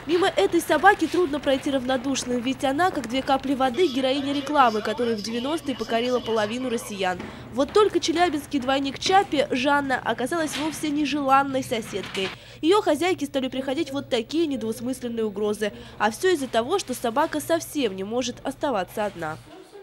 Мимо этой собаки трудно пройти равнодушным, ведь она, как две капли воды, героиня рекламы, которая в 90-е покорила половину россиян. Вот только челябинский двойник Чаппи, Жанна, оказалась вовсе нежеланной соседкой. Ее хозяйки стали приходить вот такие недвусмысленные угрозы. А все из-за того, что собака совсем не может оставаться одна.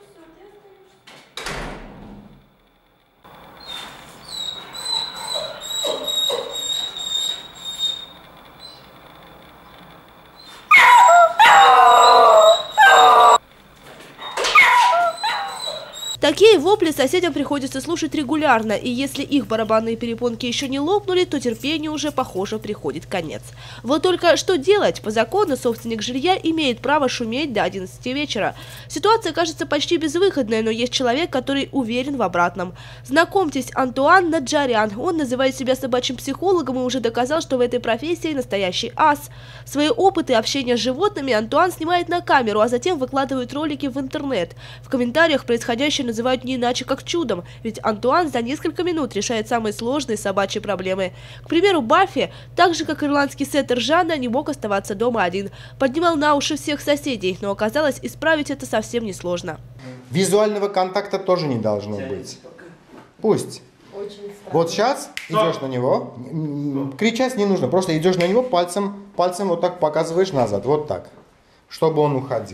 Такие вопли соседям приходится слушать регулярно, и если их барабанные перепонки еще не лопнули, то терпению уже, похоже, приходит конец. Вот только что делать? По закону собственник жилья имеет право шуметь до 11 вечера. Ситуация кажется почти безвыходной, но есть человек, который уверен в обратном. Знакомьтесь, Антуан Наджарян. Он называет себя собачьим психологом и уже доказал, что в этой профессии настоящий ас. Свои опыты общения с животными Антуан снимает на камеру, а затем выкладывает ролики в интернет. В комментариях происходящее называют не иначе как чудом, ведь Антуан за несколько минут решает самые сложные собачьи проблемы. К примеру, Баффи, так же как ирландский сеттер Жанна, не мог оставаться дома один. Поднимал на уши всех соседей, но оказалось, исправить это совсем несложно. Визуального контакта тоже не должно быть. Пусть. Вот сейчас идешь на него, кричать не нужно, просто идешь на него пальцем вот так показываешь назад, вот так, чтобы он уходил.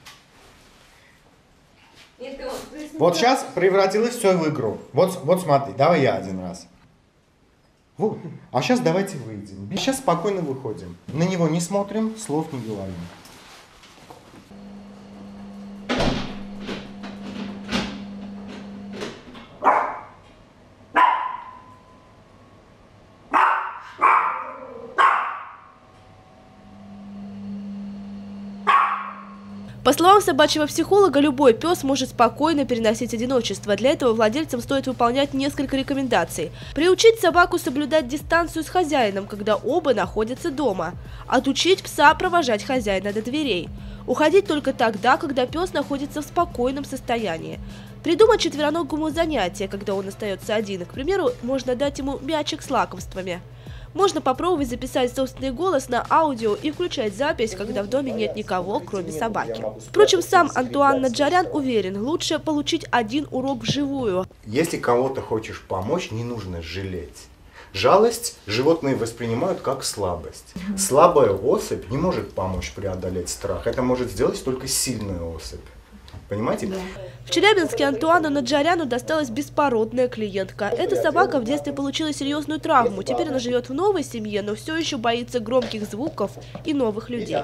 Вот сейчас превратилось все в игру. Вот смотри, давай я один раз. Вот. А сейчас давайте выйдем. Сейчас спокойно выходим. На него не смотрим, слов не говорим. По словам собачьего психолога, любой пес может спокойно переносить одиночество. Для этого владельцам стоит выполнять несколько рекомендаций. Приучить собаку соблюдать дистанцию с хозяином, когда оба находятся дома. Отучить пса провожать хозяина до дверей. Уходить только тогда, когда пес находится в спокойном состоянии. Придумать четвероногому занятие, когда он остается один. К примеру, можно дать ему мячик с лакомствами. Можно попробовать записать собственный голос на аудио и включать запись, когда в доме нет никого, кроме собаки. Впрочем, сам Антуан Наджарян уверен, лучше получить один урок вживую. Если кого-то хочешь помочь, не нужно жалеть. Жалость животные воспринимают как слабость. Слабая особь не может помочь преодолеть страх. Это может сделать только сильная особь. Понимаете? Да. В Челябинске Антуану Наджаряну досталась беспородная клиентка. Эта собака в детстве получила серьезную травму. Теперь она живет в новой семье, но все еще боится громких звуков и новых людей.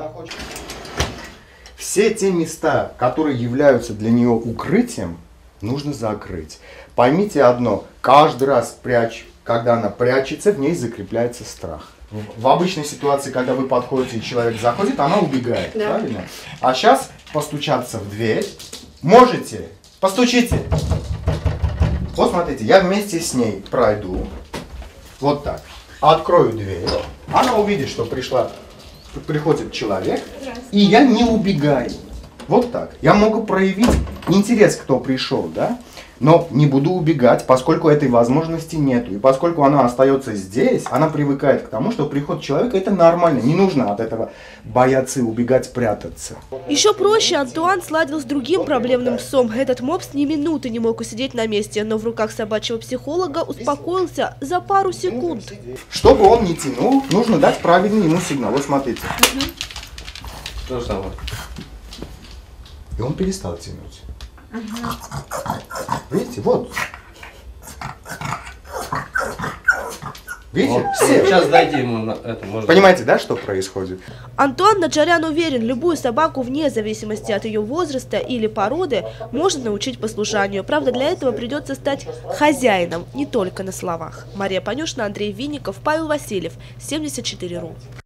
Все те места, которые являются для нее укрытием, нужно закрыть. Поймите одно, каждый раз, когда она прячется, в ней закрепляется страх. В обычной ситуации, когда вы подходите и человек заходит, она убегает, да. Правильно? А сейчас постучаться в дверь. Можете? Постучите. Вот смотрите, я вместе с ней пройду. Вот так. Открою дверь. Она увидит, что приходит человек. И я не убегаю. Вот так. Я могу проявить интерес, кто пришел, да? Но не буду убегать, поскольку этой возможности нету. И поскольку она остается здесь, она привыкает к тому, что приход человека это нормально. Не нужно от этого бояться и убегать, прятаться. Еще проще Антуан сладил с другим проблемным псом. Этот мопс ни минуты не мог усидеть на месте, но в руках собачьего психолога успокоился за пару секунд. Чтобы он не тянул, нужно дать правильный ему сигнал. Вот смотрите. То же самое. И он перестал тянуть. Видите, вот. Видите? Все. Сейчас дайте ему это. Можно... Понимаете, да, что происходит? Антуан Наджарян уверен, любую собаку, вне зависимости от ее возраста или породы, можно научить послушанию. Правда, для этого придется стать хозяином, не только на словах. Мария Панюшина, Андрей Винников, Павел Васильев, 74.ру.